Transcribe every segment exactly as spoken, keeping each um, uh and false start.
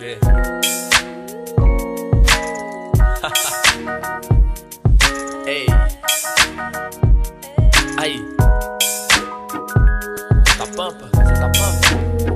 crer. Ei. Aí. Tá pampa? Você tá pampa?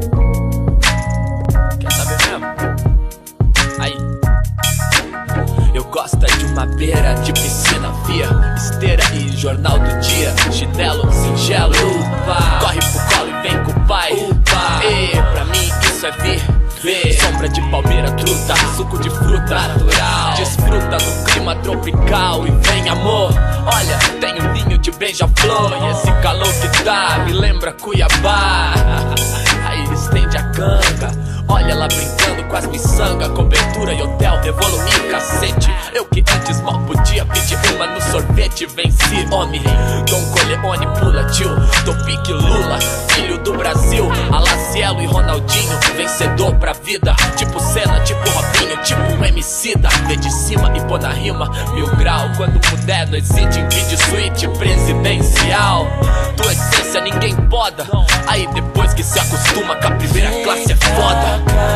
Quer saber mesmo? Aí. Eu gosto de uma beira de piscina via esteira e jornal do dia. Chinelo singelo, upa. Corre pro colo e vem com o pai, upa. E pra mim isso é viver. Sombra de palmeira, truta, suco de fruta natural. Desfruta no clima tropical e vem amor. Olha, tem um ninho de beija-flor e esse calor que dá me lembra Cuiabá. Aí estende a canga, olha lá brincando com as miçangas. Cobertura e hotel, evoluir cacete. Eu que antes mal podia pedir uma no sorvete. Venci, homem, Dom Corleone pula tio. Tô pique Lula, filho do Brasil. Alacielo e Ronaldinho, vencedor pra vida. Tipo Senna, tipo Robinho, tipo Emicida. Vê de cima e pô na rima, mil grau. Quando puder, não hesite em vídeo suíte presidencial. Tua essência ninguém poda. Aí depois que se acostuma com a primeira classe é foda.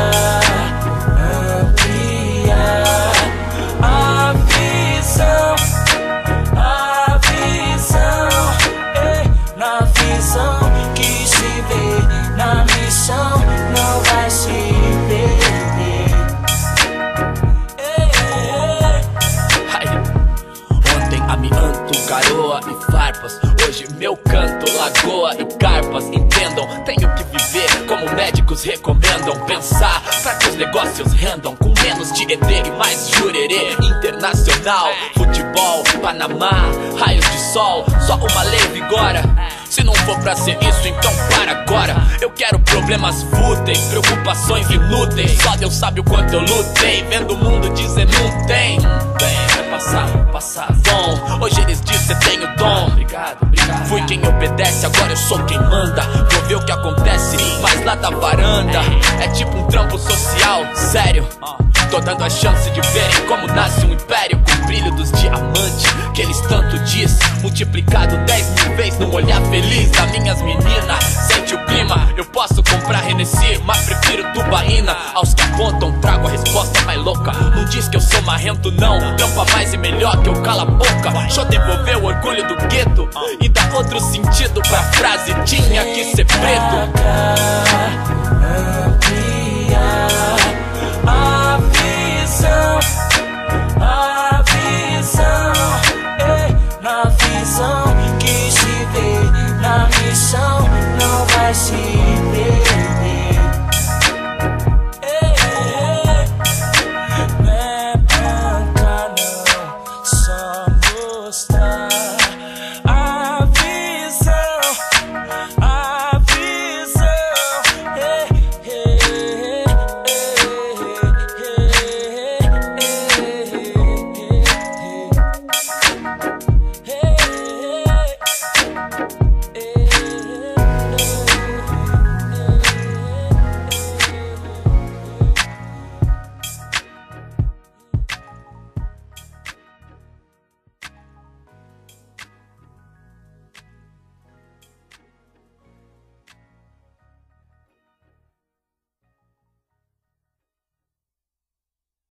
A visão, a visão, ei, na visão que se vê, na missão não vai se perder. Ei, ei. Ai. Ontem amianto, garoa e farpas. Hoje meu canto, lagoa e carpas. Entendam, tenho que viver como médicos recomendam. Pensar pra que os negócios rendam, com menos de E D e mais jurerê. Internacional, futebol, Panamá, raios de sol, só uma lei vigora. Se não for pra ser isso, então para agora. Eu quero problemas fúteis, preocupações inúteis. Só Deus sabe o quanto eu lutei, vendo o mundo dizer não tem. Bem, vai passar, passar. Bom, hoje eles dizem tenho dom. Obrigado, obrigado. Fui quem obedece, agora eu sou quem manda. Vou ver o que acontece, mas lá da varanda. É tipo um trampo social, sério. Tô dando a chance de verem como nasce um império. Com o brilho dos diamantes que eles tanto diz, multiplicado dez mil vezes num olhar feliz das minhas meninas. Sente o clima, eu posso comprar Hennessy, mas prefiro tubaína. Aos que apontam trago a resposta mais louca. Não diz que eu sou marrento não, trampa mais e melhor que eu cala a boca. Deixa eu devolver o orgulho do gueto e dar outro sentido pra frase tinha que ser preto.